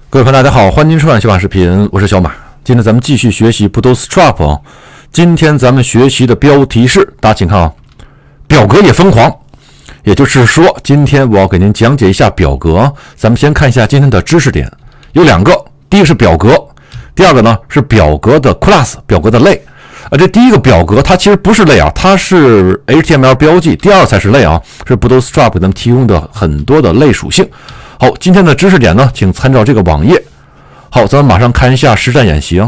各位朋友，大家好，欢迎收看小马视频，我是小马。今天咱们继续学习 Bootstrap 啊。今天咱们学习的标题是，大家请看啊，表格也疯狂。也就是说，今天我要给您讲解一下表格。咱们先看一下今天的知识点，有两个，第一个是表格，第二个呢是表格的 class， 表格的类。这第一个表格它其实不是类啊，它是 HTML 标记，第二才是类啊，是 Bootstrap 给咱们提供的很多的类属性。好，今天的知识点呢，请参照这个网页。好，咱们马上看一下实战演习啊。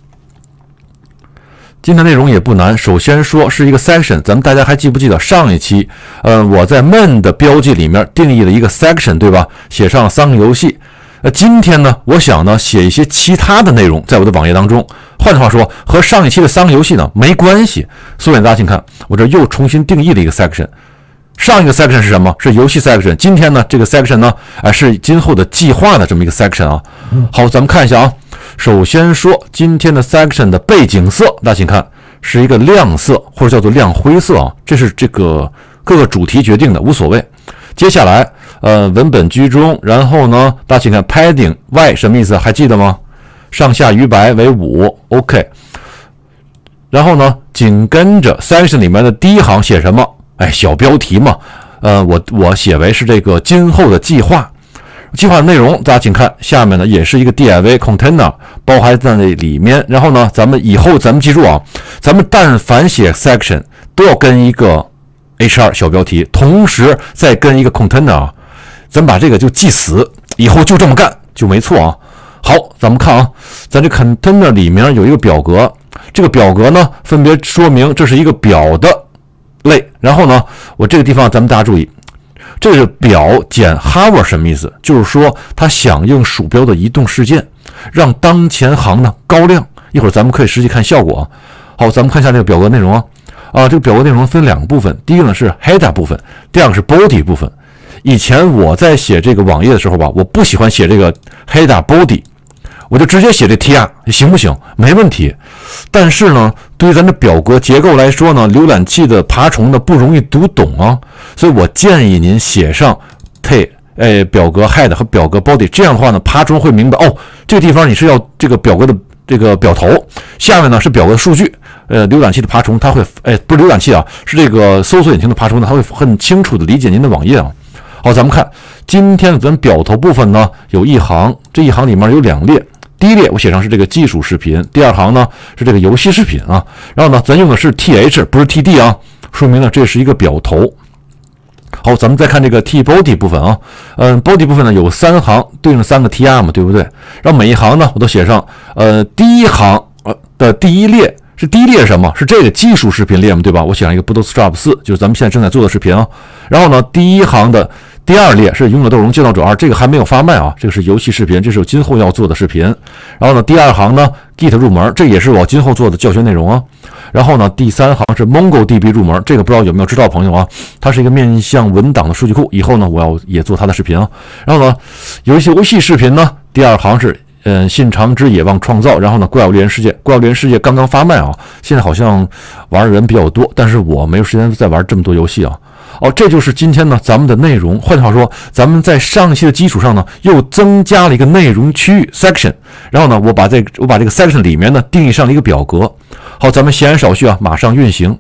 今天内容也不难，首先说是一个 section， 咱们大家还记不记得上一期，我在 main 的标记里面定义了一个 section， 对吧？写上了3个游戏。今天呢，我想呢写一些其他的内容在我的网页当中。换句话说，和上一期的3个游戏呢没关系。所以大家请看，我这又重新定义了一个 section。上一个 section 是什么？是游戏 section。今天呢，这个 section 呢，是今后的计划的这么一个 section 啊。好，咱们看一下啊。首先说今天的 section 的背景色，大家请看是一个亮色或者叫做亮灰色啊，这是这个各个主题决定的，无所谓。接下来文本居中，然后呢，大家请看 padding y 什么意思？还记得吗？上下余白为5 ，OK。然后呢，紧跟着 section 里面的第一行写什么？小标题嘛，我写为是这个今后的计划。计划的内容，大家请看下面呢，也是一个 div container 包含在那里面。然后呢，咱们记住啊，咱们但凡写 section 都要跟一个 HR 小标题，同时再跟一个 container 啊，咱们把这个就记死，以后就这么干就没错啊。好，咱们看啊，咱这 container 里面有一个表格，这个表格呢，分别说明这是一个表的类。然后呢，我这个地方咱们大家注意，这个表减 hover 什么意思？就是说它响应鼠标的移动事件，让当前行呢高亮。一会儿咱们可以实际看效果啊。好，咱们看一下这个表格内容啊。这个表格内容分2个部分，第一个呢是 header 部分，第二个是 body 部分。以前我在写这个网页的时候吧，我不喜欢写这个 header body， 我就直接写这 tr 行不行？没问题。但是呢，对于咱这表格结构来说呢，浏览器的爬虫呢不容易读懂啊，所以我建议您写上 表格 head 和表格 body， 这样的话呢，爬虫会明白哦，这个地方你是要这个表格的这个表头，下面呢是表格数据。浏览器的爬虫它会不是浏览器啊，是这个搜索引擎的爬虫呢，它会很清楚的理解您的网页啊。好，咱们看今天咱表头部分呢有一行，这一行里面有2列。第一列我写上是这个技术视频，第二行呢是这个游戏视频啊。然后呢，咱用的是 th 不是 td 啊，说明呢这是一个表头。好，咱们再看这个 t-body 部分啊。body 部分呢有3行，对应3个 tr 嘛，对不对？然后每一行呢我都写上第一行的第一列。是第一列是什么？是这个技术视频列嘛，对吧？我写上一个 Bootstrap 4，就是咱们现在正在做的视频啊。然后呢，第一行的第2列是勇者斗龙剑道者2，这个还没有发卖啊，这个是游戏视频，这是我今后要做的视频。然后呢，第2行呢 Git 入门，这也是我今后做的教学内容啊。然后呢，第3行是 MongoDB 入门，这个不知道有没有知道的朋友啊？它是一个面向文档的数据库，以后呢我要也做它的视频啊。然后呢，游戏视频呢，第2行是信长之野望创造，然后呢，怪物猎人世界刚刚发卖啊，现在好像玩的人比较多，但是我没有时间再玩这么多游戏啊。这就是今天呢咱们的内容。换句话说，咱们在上期的基础上呢，又增加了一个内容区域 section， 然后呢，我把这个 section 里面呢定义上了一个表格。好，咱们闲言少叙啊，马上运行。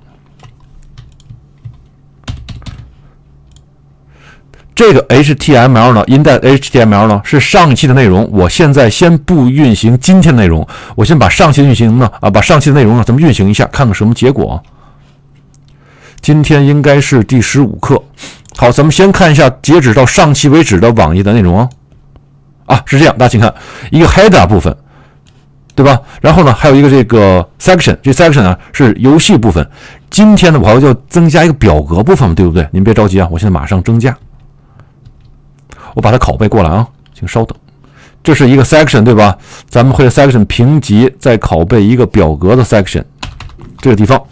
这个 HTML 呢 ，index HTML 呢是上一期的内容，我现在先不运行今天的内容，我先把上期的运行呢把上期的内容呢咱们运行一下，看看什么结果。今天应该是第15课。好，咱们先看一下截止到上期为止的网页的内容是这样，大家请看一个 header 部分，对吧？然后呢还有一个这个 section， 这 section 呢是游戏部分。今天呢我还要增加一个表格部分，对不对？您别着急啊，我现在马上增加。我把它拷贝过来啊，请稍等。这是一个 section， 对吧？咱们会 section 评级，再拷贝一个表格的 section， 这个地方。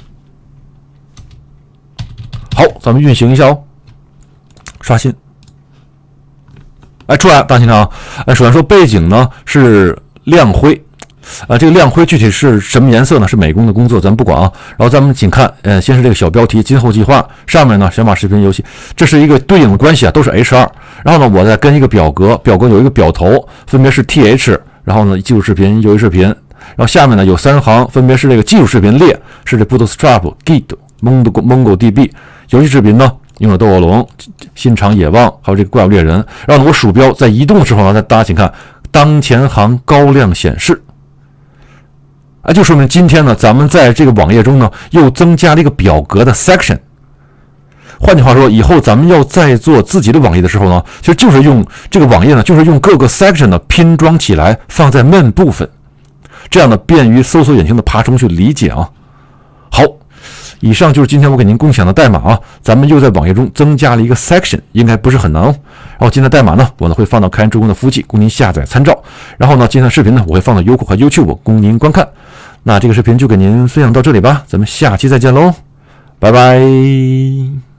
好，咱们运行一下哦，刷新。出来了，大家看啊。首先说背景呢是亮灰， 这个亮灰具体是什么颜色呢？是美工的工作，咱们不管啊。然后咱们仅看，先是这个小标题，今后计划，上面呢小马视频游戏，这是一个对应的关系啊，都是 H2。然后呢，我再跟一个表格，表格有一个表头，分别是 TH， 然后呢技术视频、游戏视频，然后下面呢有3行，分别是这个技术视频列是这 Bootstrap、Git、MongoDB， 游戏视频呢用了斗恶龙、新场野望，还有这个怪物猎人。然后呢，我鼠标在移动的时候呢，大家请看当前行高亮显示。就说明今天呢，咱们在这个网页中呢，又增加了一个表格的 section。换句话说，以后咱们要在做自己的网页的时候呢，其实就是用这个网页呢，就是用各个 section 呢拼装起来，放在 main 部分，这样呢便于搜索引擎的爬虫去理解啊。好，以上就是今天我给您共享的代码啊，咱们又在网页中增加了一个 section， 应该不是很难哦。然后今天的代码呢，我呢会放到开源助攻的服务器供您下载参照。然后呢，今天的视频呢，我会放到优酷和 YouTube 供您观看。那这个视频就给您分享到这里吧，咱们下期再见喽，拜拜。